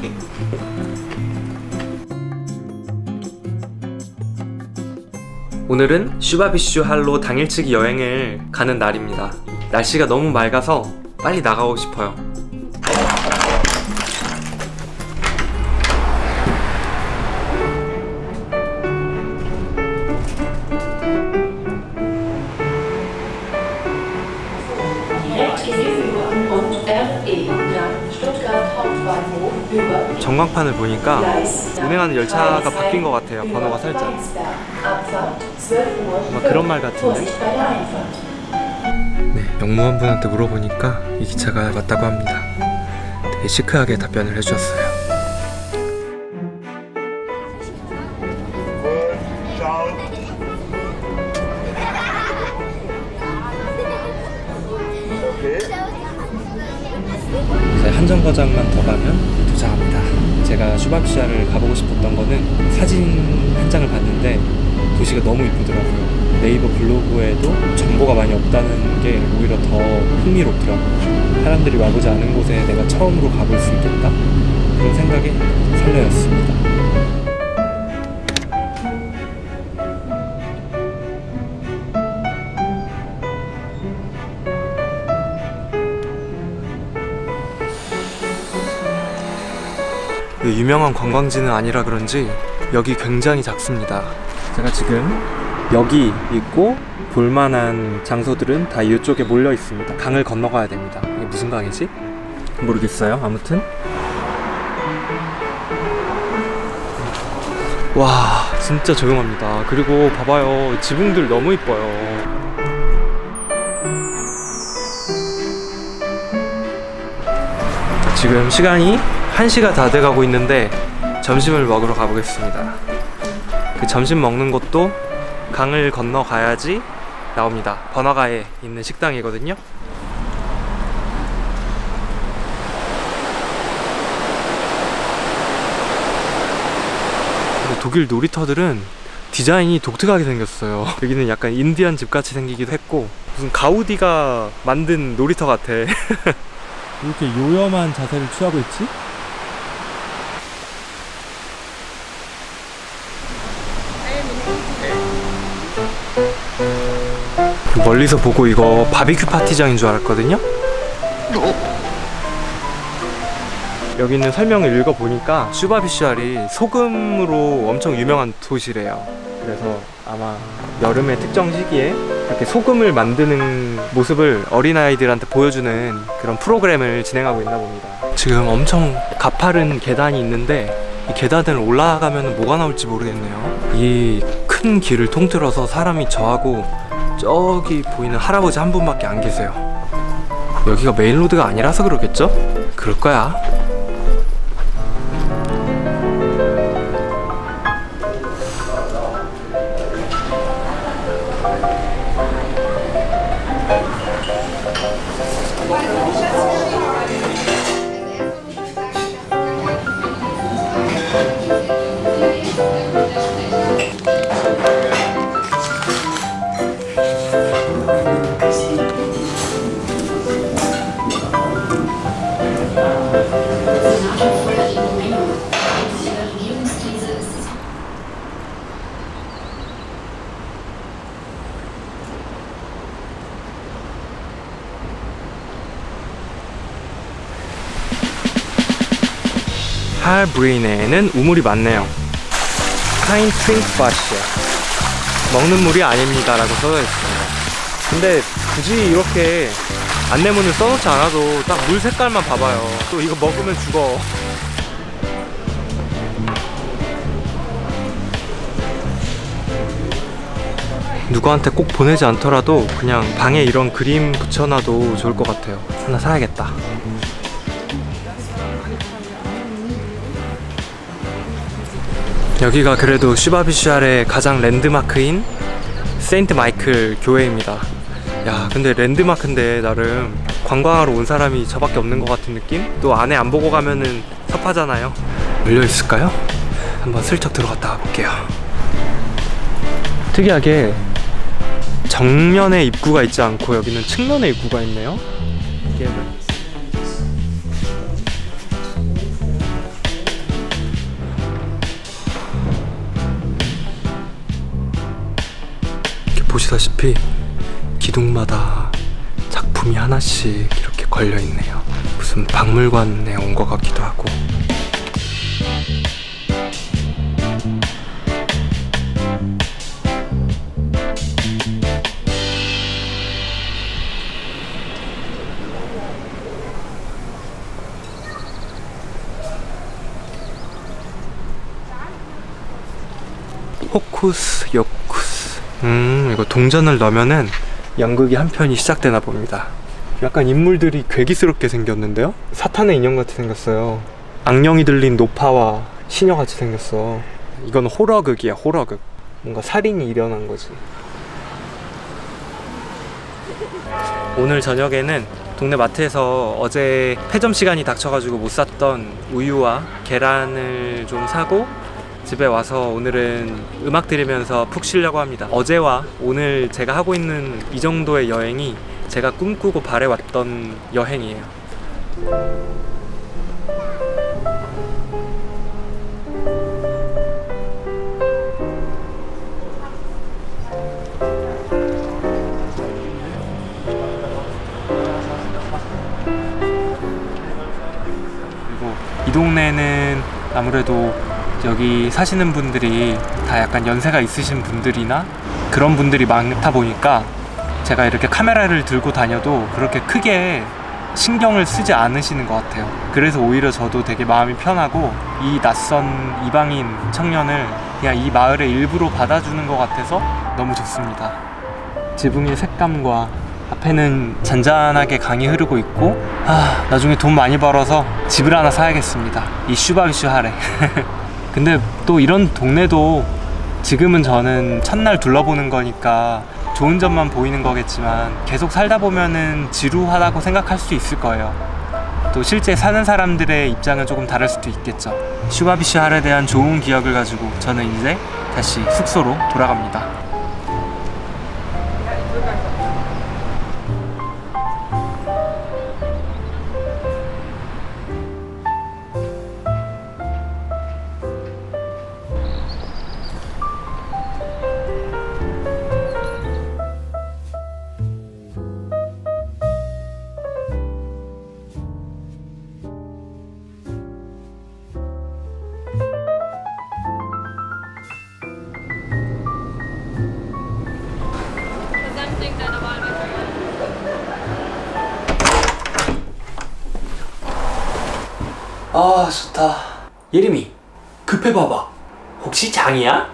오늘은 슈바비슈 할로 당일치기 여행을 가는 날입니다. 날씨가 너무 맑아서 빨리 나가고 싶어요. 전광판을 보니까 운행하는 열차가 바뀐 것 같아요. 번호가 살짝 막 그런 말 같은데. 네, 영무원분한테 물어보니까 이 기차가 맞다고 합니다. 되게 시크하게 답변을 해주셨어요. 한 정거장만 더 가면 도착합니다. 제가 슈바비슈를 가보고 싶었던 거는 사진 한 장을 봤는데 도시가 너무 이쁘더라고요. 네이버 블로그에도 정보가 많이 없다는 게 오히려 더 흥미롭더라고요. 사람들이 와보지 않은 곳에 내가 처음으로 가볼 수 있겠다? 그런 생각에 설레었습니다. 유명한 관광지는 아니라 그런지 여기 굉장히 작습니다. 제가 지금 여기 있고 볼만한 장소들은 다 이쪽에 몰려 있습니다. 강을 건너가야 됩니다. 이게 무슨 강이지? 모르겠어요. 아무튼 와, 진짜 조용합니다. 그리고 봐봐요, 지붕들 너무 이뻐요. 지금 시간이 1시가 다 돼가고 있는데 점심을 먹으러 가보겠습니다. 그 점심 먹는 곳도 강을 건너 가야지 나옵니다. 번화가에 있는 식당이거든요. 근데 독일 놀이터들은 디자인이 독특하게 생겼어요. 여기는 약간 인디안 집같이 생기기도 했고 무슨 가우디가 만든 놀이터 같아. 이렇게 요염한 자세를 취하고 있지? 멀리서 보고 이거 바비큐 파티장인 줄 알았거든요? 여기 있는 설명을 읽어보니까 슈바비슈알이 소금으로 엄청 유명한 도시래요. 그래서 아마 여름의 특정 시기에 이렇게 소금을 만드는 모습을 어린아이들한테 보여주는 그런 프로그램을 진행하고 있나 봅니다. 지금 엄청 가파른 계단이 있는데 이 계단을 올라가면 뭐가 나올지 모르겠네요. 이 큰 길을 통틀어서 사람이 저하고 저기 보이는 할아버지 한 분밖에 안 계세요. 여기가 메인로드가 아니라서 그러겠죠? 그럴 거야. 할브리네에는 우물이 많네요. 카인 트링크바시아, 먹는 물이 아닙니다 라고 써져 있습니다. 근데 굳이 이렇게 안내문을 써놓지 않아도 딱 물 색깔만 봐봐요. 또 이거 먹으면 죽어. 누구한테 꼭 보내지 않더라도 그냥 방에 이런 그림 붙여놔도 좋을 것 같아요. 하나 사야겠다. 여기가 그래도 슈바비슈알의 가장 랜드마크인 세인트 마이클 교회입니다. 야, 근데 랜드마크인데 나름 관광하러 온 사람이 저밖에 없는 것 같은 느낌? 또 안에 안 보고 가면은 섭하잖아요. 열려있을까요? 한번 슬쩍 들어갔다 와볼게요. 특이하게 정면에 입구가 있지 않고 여기는 측면에 입구가 있네요. 이게 보시다시피 기둥마다 작품이 하나씩 이렇게 걸려있네요. 무슨 박물관에 온 것 같기도 하고. 호쿠스 요쿠스. 이거 동전을 넣으면은 연극이 한 편이 시작되나 봅니다. 약간 인물들이 괴기스럽게 생겼는데요? 사탄의 인형같이 생겼어요. 악령이 들린 노파와 시녀같이 생겼어. 이건 호러극이야, 호러극. 뭔가 살인이 일어난 거지. 오늘 저녁에는 동네 마트에서 어제 폐점 시간이 닥쳐가지고 못 샀던 우유와 계란을 좀 사고 집에 와서 오늘은 음악 들으면서 푹 쉬려고 합니다. 어제와 오늘 제가 하고 있는 이 정도의 여행이 제가 꿈꾸고 바래왔던 여행이에요. 그리고 이 동네는 아무래도 여기 사시는 분들이 다 약간 연세가 있으신 분들이나 그런 분들이 많다 보니까 제가 이렇게 카메라를 들고 다녀도 그렇게 크게 신경을 쓰지 않으시는 것 같아요. 그래서 오히려 저도 되게 마음이 편하고 이 낯선 이방인 청년을 그냥 이 마을의 일부로 받아주는 것 같아서 너무 좋습니다. 지붕의 색감과 앞에는 잔잔하게 강이 흐르고 있고 나중에 돈 많이 벌어서 집을 하나 사야겠습니다. 이 슈바비슈 하레. 근데 또 이런 동네도 지금은 저는 첫날 둘러보는 거니까 좋은 점만 보이는 거겠지만 계속 살다 보면은 지루하다고 생각할 수 있을 거예요. 또 실제 사는 사람들의 입장은 조금 다를 수도 있겠죠. 슈바비슈 할에 대한 좋은 기억을 가지고 저는 이제 다시 숙소로 돌아갑니다. 아 좋다. 예림이 급해봐봐. 혹시 장이야?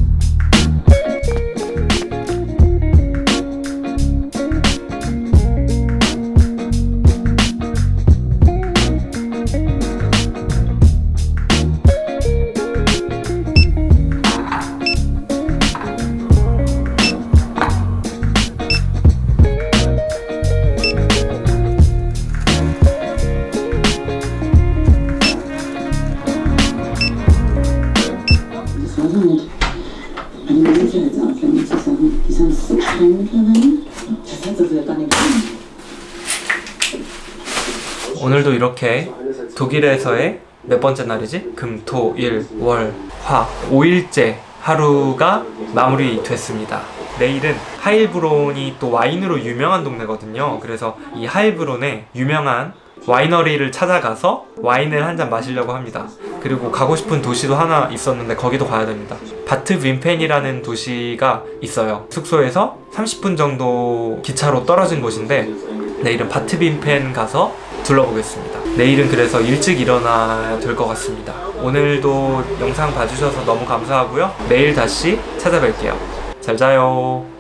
오늘도 이렇게 독일에서의 몇 번째 날이지? 금, 토, 일, 월, 화 5일째 하루가 마무리됐습니다. 내일은 하일브론이 또 와인으로 유명한 동네거든요. 그래서 이 하일브론에 유명한 와이너리를 찾아가서 와인을 한 잔 마시려고 합니다. 그리고 가고 싶은 도시도 하나 있었는데 거기도 가야 됩니다. 바트 윈펜이라는 도시가 있어요. 숙소에서 30분 정도 기차로 떨어진 곳인데 내일은 바트 윈펜 가서 둘러보겠습니다. 내일은 그래서 일찍 일어나야 될 것 같습니다. 오늘도 영상 봐주셔서 너무 감사하고요. 내일 다시 찾아뵐게요. 잘 자요.